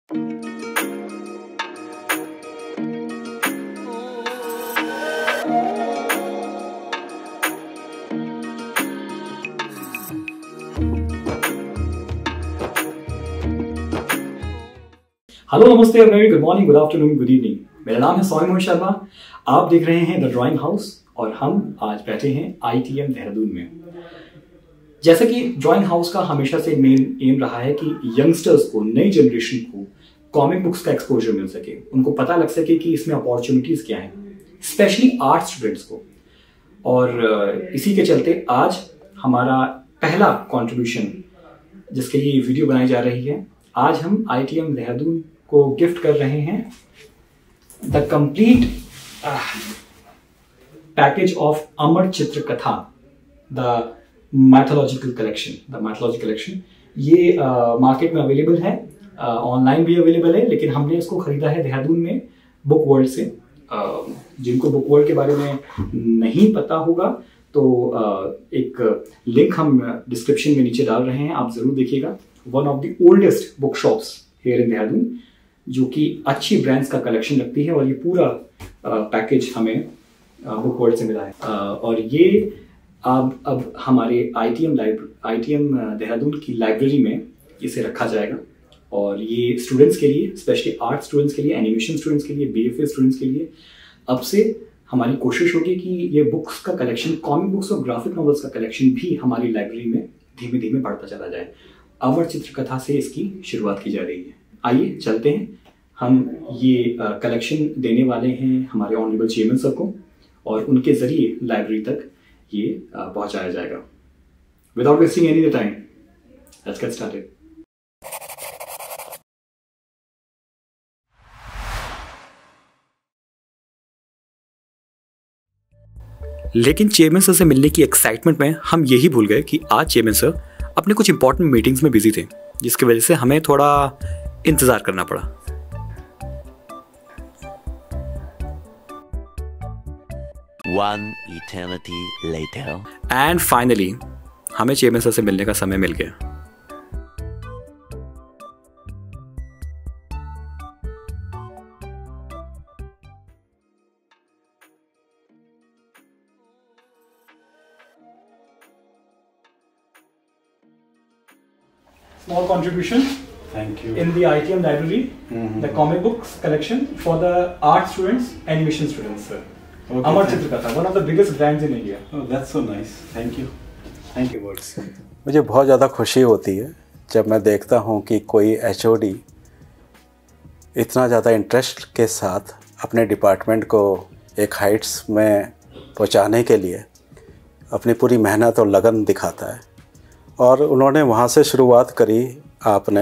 Hello, नमस्ते, good morning, good afternoon, good evening. मेरा नाम है सौम्य मोहित शर्मा। आप देख रहे हैं द ड्राइंग हाउस और हम आज बैठे हैं ITM देहरादून में। जैसा कि ड्राइंग हाउस का हमेशा से मेन एम रहा है कि यंगस्टर्स को, नई जनरेशन को कॉमिक बुक्स का एक्सपोजर मिल सके, उनको पता लग सके कि इसमें अपॉर्चुनिटीज क्या हैं, स्पेशली आर्ट स्टूडेंट्स को। और इसी के चलते आज हमारा पहला कंट्रीब्यूशन, जिसके लिए वीडियो बनाई जा रही है, आज हम ITM देहरादून को गिफ्ट कर रहे हैं the complete package of Amar Chitra Katha, the mythological collection. ये मार्केट में अवेलेबल है, ऑनलाइन भी अवेलेबल है, लेकिन हमने इसको खरीदा है देहरादून में बुक वर्ल्ड से। जिनको बुक वर्ल्ड के बारे में नहीं पता होगा तो एक लिंक हम डिस्क्रिप्शन में नीचे डाल रहे हैं, आप जरूर देखिएगा। One of the oldest book shops here in Dehradun, जो कि अच्छी ब्रांड्स का कलेक्शन रखती है, और ये पूरा पैकेज हमें बुक वर्ल्ड से मिला है। और ये अब हमारे ITM देहरादून की लाइब्रेरी में इसे रखा जाएगा। और ये स्टूडेंट्स के लिए, स्पेशली आर्ट स्टूडेंट्स के लिए, एनिमेशन स्टूडेंट्स के लिए, BFA स्टूडेंट्स के लिए, अब से हमारी कोशिश होगी कि ये बुक्स का कलेक्शन, कॉमिक बुक्स और ग्राफिक नॉवेल्स का कलेक्शन भी हमारी लाइब्रेरी में धीमे धीमे बढ़ता चला जाए। अमर चित्र कथा से इसकी शुरुआत की जा रही है। आइए चलते हैं, हम ये कलेक्शन देने वाले हैं हमारे ऑनरेबल चेयरमैन सर को, और उनके जरिए लाइब्रेरी तक ये पहुंचाया जाएगा। Without wasting any time, let's get started. लेकिन चेयरमैन सर से मिलने की एक्साइटमेंट में हम यही भूल गए कि आज चेयरमैन सर अपने कुछ इंपॉर्टेंट मीटिंग्स में बिजी थे, जिसकी वजह से हमें थोड़ा इंतजार करना पड़ा। One eternity later. And finally हमें चेयरमैन सर से मिलने का समय मिल गया। Small contribution. Thank you. In the ITM library, the comic books collection for the art students, animation students, sir. Okay, Amar Chitra Katha, one of the biggest brands in India. Oh, that's so nice. Thank you. Thank you, words. मुझे बहुत ज़्यादा खुशी होती है जब मैं देखता हूँ कि कोई HOD इतना ज़्यादा इंटरेस्ट के साथ अपने डिपार्टमेंट को एक हाइट्स में पहुँचाने के लिए अपनी पूरी मेहनत और लगन दिखाता है। और उन्होंने वहाँ से शुरुआत करी आपने,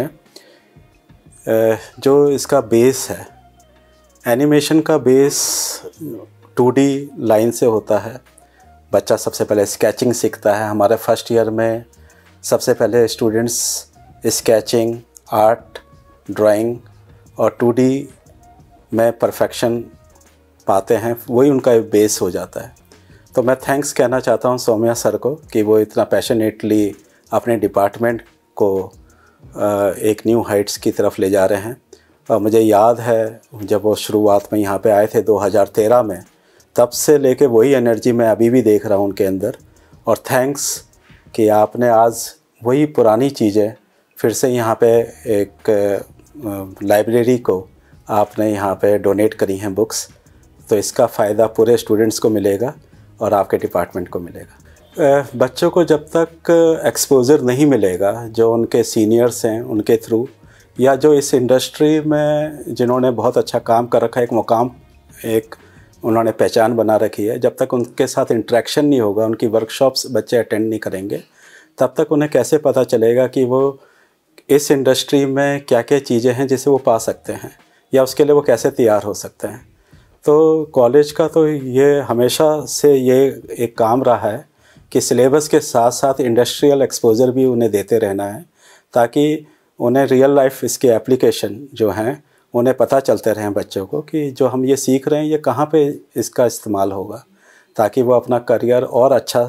जो इसका बेस है, एनिमेशन का बेस 2D लाइन से होता है। बच्चा सबसे पहले स्केचिंग सीखता है। हमारे फर्स्ट ईयर में सबसे पहले स्टूडेंट्स स्केचिंग, आर्ट, ड्राइंग और 2D में परफेक्शन पाते हैं, वही उनका बेस हो जाता है। तो मैं थैंक्स कहना चाहता हूँ सौम्या सर को कि वो इतना पैशनेटली अपने डिपार्टमेंट को एक न्यू हाइट्स की तरफ ले जा रहे हैं। और मुझे याद है जब वो शुरुआत में यहाँ पे आए थे 2013 में, तब से लेके वही एनर्जी मैं अभी भी देख रहा हूँ उनके अंदर। और थैंक्स कि आपने आज वही पुरानी चीज़ें फिर से यहाँ पे एक लाइब्रेरी को आपने यहाँ पे डोनेट करी हैं बुक्स। तो इसका फ़ायदा पूरे स्टूडेंट्स को मिलेगा और आपके डिपार्टमेंट को मिलेगा। बच्चों को जब तक एक्सपोज़र नहीं मिलेगा, जो उनके सीनियर्स हैं उनके थ्रू, या जो इस इंडस्ट्री में जिन्होंने बहुत अच्छा काम कर रखा है, एक मुकाम, एक उन्होंने पहचान बना रखी है, जब तक उनके साथ इंटरेक्शन नहीं होगा, उनकी वर्कशॉप्स बच्चे अटेंड नहीं करेंगे, तब तक उन्हें कैसे पता चलेगा कि वो इस इंडस्ट्री में क्या क्या चीज़ें हैं जिसे वो पा सकते हैं, या उसके लिए वो कैसे तैयार हो सकते हैं। तो कॉलेज का तो ये हमेशा से ये एक काम रहा है कि सिलेबस के साथ साथ इंडस्ट्रियल एक्सपोज़र भी उन्हें देते रहना है, ताकि उन्हें रियल लाइफ इसके एप्लीकेशन जो हैं उन्हें पता चलते रहें बच्चों को कि जो हम ये सीख रहे हैं ये कहाँ पे इसका इस्तेमाल होगा, ताकि वो अपना करियर और अच्छा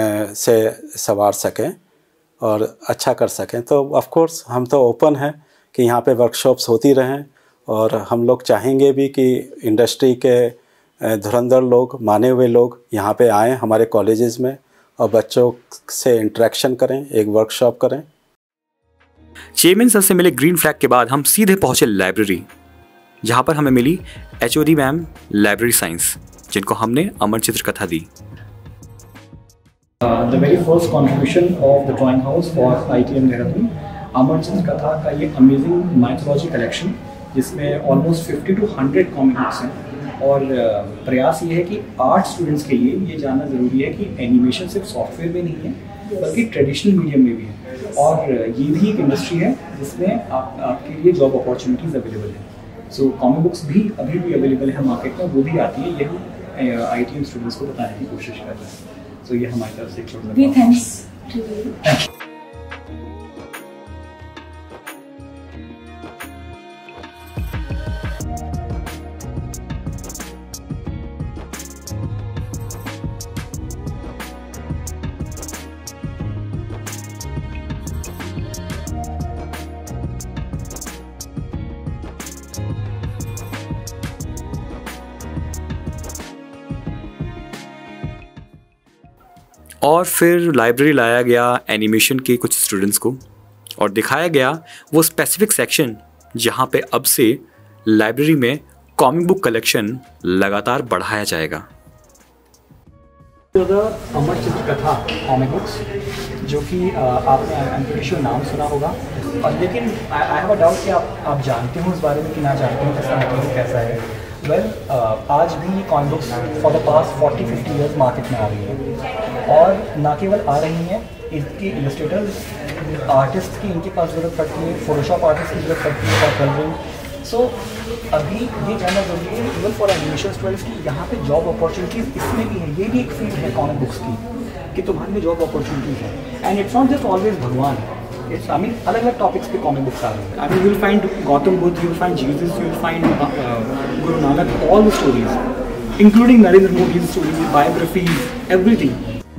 से संवार सकें और अच्छा कर सकें। तो ऑफ कोर्स हम तो ओपन हैं कि यहाँ पे वर्कशॉप्स होती रहें, और हम लोग चाहेंगे भी कि इंडस्ट्री के धुरंधर लोग, माने हुए लोग यहाँ पे आएँ हमारे कॉलेजेस में और बच्चों से इंटरेक्शन करें, एक वर्कशॉप करें। चेयरमैन सर से मिले ग्रीन फ्लैग के बाद हम सीधे पहुंचे लाइब्रेरी, जहां पर हमें मिली HOD मैम लाइब्रेरी साइंस, जिनको हमने अमर चित्रकथा दी। The very first contribution of the drawing house for ITM Dehradun, अमर चित्रकथा का ये अमेजिंग माइथोलॉजी कलेक्शन, जिसमें ऑलमोस्ट 50 to 100 कॉमिक बुक्स हैं। और प्रयास ये है कि आर्ट स्टूडेंट्स के लिए ये जानना ज़रूरी है कि एनिमेशन सिर्फ सॉफ्टवेयर में नहीं है, बल्कि ट्रेडिशनल मीडियम में भी है, और ये भी एक इंडस्ट्री है जिसमें आपके लिए जॉब अपॉर्चुनिटीज़ अवेलेबल है। सो कॉमिक बुक्स भी अभी भी अवेलेबल है मार्केट में, वो भी आती है, यही ITM स्टूडेंट्स को बताने की कोशिश कर रहे हैं। So ये हमारी तरफ से एक छोटा सा थैंक्स टू यू। और फिर लाइब्रेरी लाया गया एनिमेशन के कुछ स्टूडेंट्स को और दिखाया गया वो स्पेसिफिक सेक्शन जहाँ पे अब से लाइब्रेरी में कॉमिक बुक कलेक्शन लगातार बढ़ाया जाएगा। अमर चित्रकथा कॉमिक बुक्स, जो कि आपने नाम सुना होगा, और लेकिन आई हैव अ डाउट कि आप जानते हो इस बारे में कि ना जानते हो, इसका मतलब कैसा है। आज भी ये comic books for the past 40-50 years market में आ रही है, और ना केवल आ रही हैं, इसके इलस्ट्रेटर्स आर्टिस्ट की इनके पास ज़रूरत पड़ती है, फोटोशॉप आर्टिस्ट की ज़रूरत पड़ती है फॉर कलरिंग। सो अभी ये जानना ज़रूरी है इवन फॉर एनिमेशन स्टूडेंट्स की यहाँ पे जॉब अपॉर्चुनिटीज़ इसमें भी है। ये भी एक फील्ड है कॉमिक बुक्स की कि तुम्हारे लिए जॉब अपॉर्चुनिटीज़ है। And it's not just always भगवान, इट्स आई मीन अलग अलग टॉपिक्स पे कॉमिक बुक्स आ रही है। I mean you will find Gautam Buddha, you will find Jesus, you will find Guru Nanak, all the stories including Narendra Modi's stories, biographies, everything.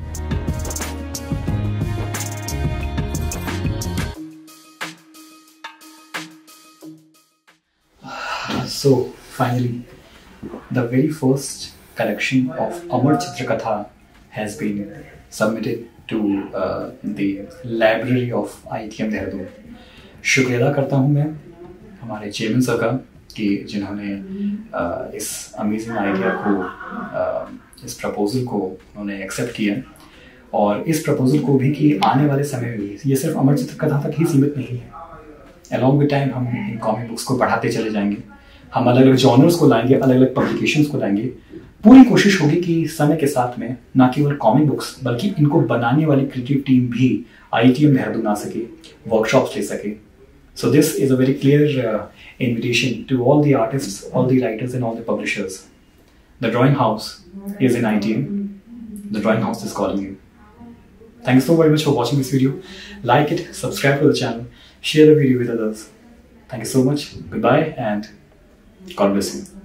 So finally, the very first collection of Amar Chitrakatha has been submitted to the library of ITM Dehradun. शुक्रिया अदा करता हूँ मैं हमारे chairman sir का कि जिन्होंने इस अमेजिंग आइडिया को, इस प्रपोजल को उन्होंने एक्सेप्ट किया, और इस प्रपोजल को भी कि आने वाले समय में भी ये सिर्फ अमर चित्रकथा तक ही सीमित नहीं है। अलॉन्ग विद टाइम हम इन कॉमिक बुक्स को बढ़ाते चले जाएंगे, हम अलग अलग जॉनर्स को लाएंगे, अलग अलग पब्लिकेशंस को लाएंगे। पूरी कोशिश होगी कि समय के साथ में ना केवल कॉमिक बुक्स बल्कि इनको बनाने वाली क्रिएटिव टीम भी ITM देहरादून आ सके, वर्कशॉप्स ले सके। So this is a very clear invitation to all the artists, all the writers and all the publishers. The Drawing House is in ITM. The Drawing House is calling you. Thank you so very much for watching this video. Like it, subscribe to the channel, share the video with others. Thank you so much. Goodbye and God bless you.